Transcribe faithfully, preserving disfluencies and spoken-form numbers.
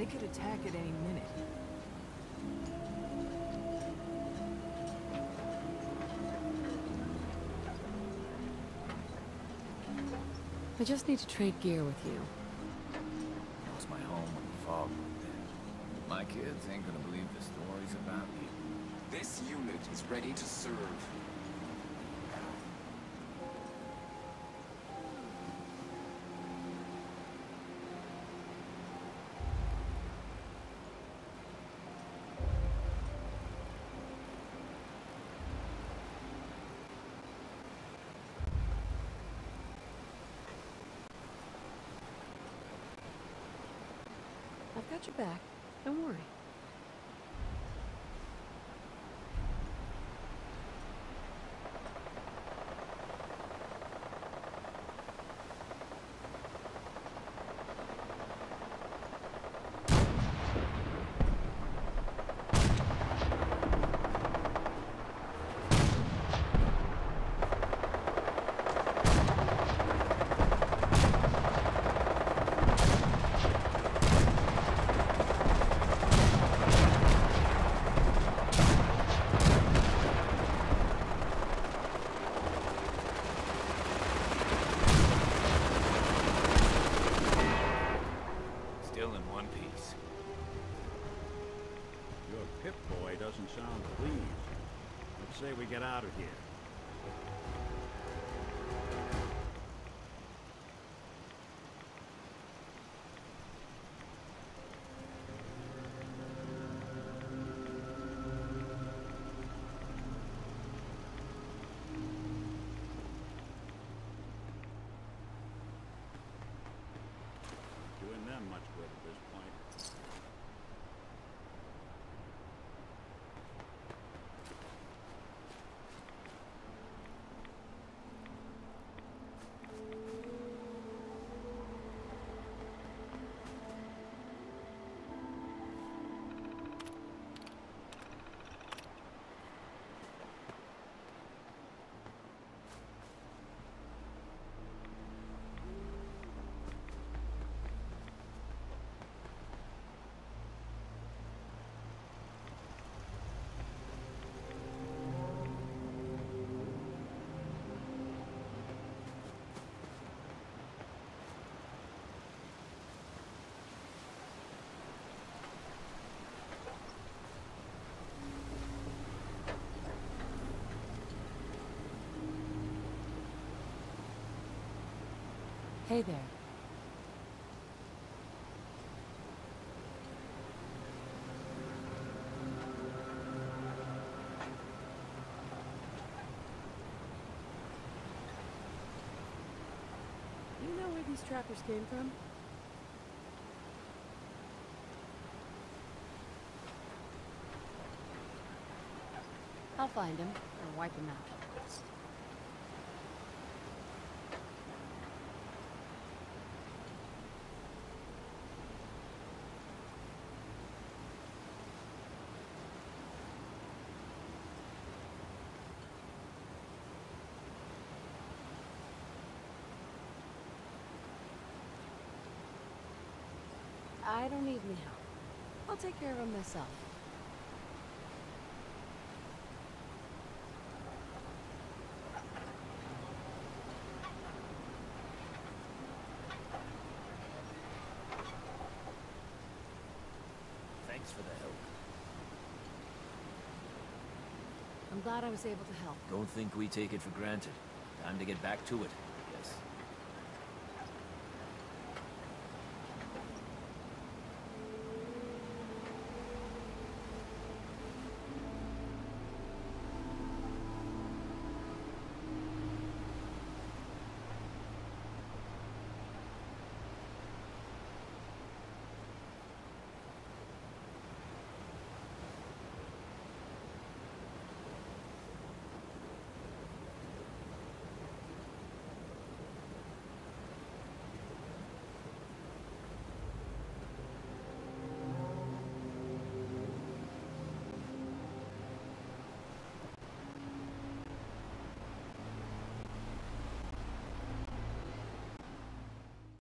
They could attack at any minute. I just need to trade gear with you. Lost my home when the fog moved in. My kids ain't gonna believe the stories about you. This unit is ready to serve. I've got your back. Don't worry. Doesn't sound pleased. Let's say we get out of here. Doing them much good at this point. Hey there. You know where these trappers came from? I'll find him, or wipe him out. I don't need any help. I'll take care of him myself. Thanks for the help. I'm glad I was able to help. Don't think we take it for granted. Time to get back to it.